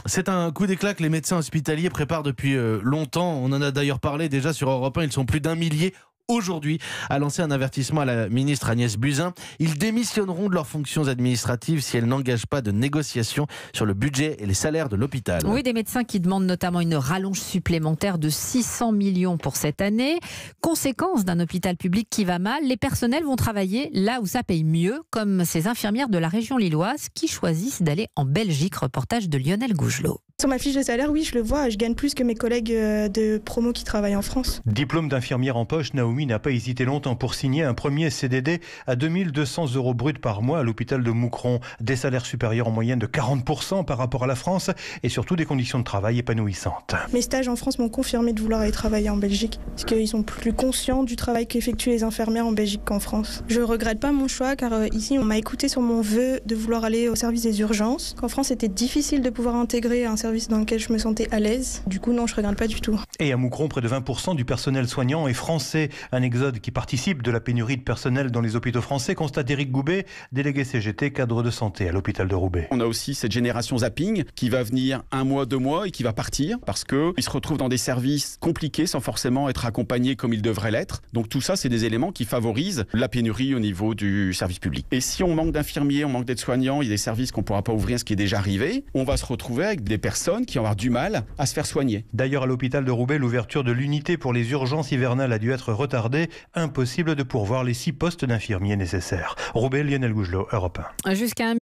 C'est un coup d'éclat que les médecins hospitaliers préparent depuis longtemps. On en a d'ailleurs parlé déjà sur Europe 1. Ils sont plus d'un millier aujourd'hui à lancer un avertissement à la ministre Agnès Buzyn. Ils démissionneront de leurs fonctions administratives si elles n'engagent pas de négociations sur le budget et les salaires de l'hôpital. Oui, des médecins qui demandent notamment une rallonge supplémentaire de 600 millions pour cette année. Conséquence d'un hôpital public qui va mal, les personnels vont travailler là où ça paye mieux, comme ces infirmières de la région lilloise qui choisissent d'aller en Belgique. Reportage de Lionel Gougelot. Sur ma fiche de salaire, oui, je le vois, je gagne plus que mes collègues de promo qui travaillent en France. Diplôme d'infirmière en poche, Naomi n'a pas hésité longtemps pour signer un premier CDD à 2200 € bruts par mois à l'hôpital de Moucron. Des salaires supérieurs en moyenne de 40% par rapport à la France et surtout des conditions de travail épanouissantes. Mes stages en France m'ont confirmé de vouloir aller travailler en Belgique parce qu'ils sont plus conscients du travail qu'effectuent les infirmières en Belgique qu'en France. Je regrette pas mon choix car ici on m'a écouté sur mon vœu de vouloir aller au service des urgences. Qu'en France c'était difficile de pouvoir intégrer un service dans lequel je me sentais à l'aise. Du coup non, je regrette pas du tout. Et à Moucron, près de 20% du personnel soignant est français. Un exode qui participe de la pénurie de personnel dans les hôpitaux français, constate Éric Goubet, délégué CGT, cadre de santé à l'hôpital de Roubaix. On a aussi cette génération zapping qui va venir 1 mois, 2 mois et qui va partir parce qu'ils se retrouvent dans des services compliqués sans forcément être accompagnés comme ils devraient l'être. Donc tout ça, c'est des éléments qui favorisent la pénurie au niveau du service public. Et si on manque d'infirmiers, on manque d'aides-soignants, il y a des services qu'on ne pourra pas ouvrir, ce qui est déjà arrivé, on va se retrouver avec des personnes qui vont avoir du mal à se faire soigner. D'ailleurs, à l'hôpital de Roubaix, l'ouverture de l'unité pour les urgences hivernales a dû être retardée. Impossible de pourvoir les 6 postes d'infirmiers nécessaires. Roubaix, Lionel Gougelot, Europe 1. Jusqu'à